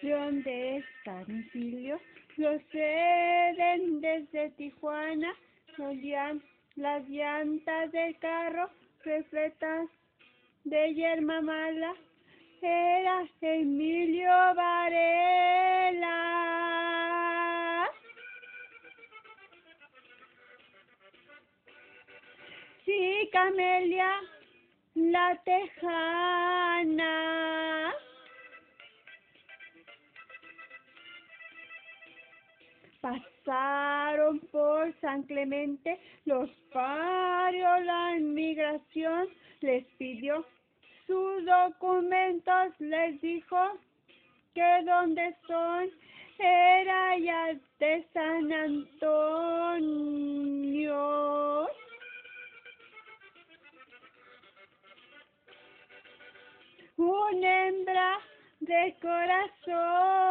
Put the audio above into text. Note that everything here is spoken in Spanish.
¿De dónde es Cancilio? Proceden desde Tijuana, las llantas del carro repletas de yerma mala. Era Emilio Varela. Sí, Camelia, la tejana. Pasaron por San Clemente los parios, la inmigración les pidió sus documentos, les dijo que dónde son, era ya de San Antonio. Una hembra de corazón.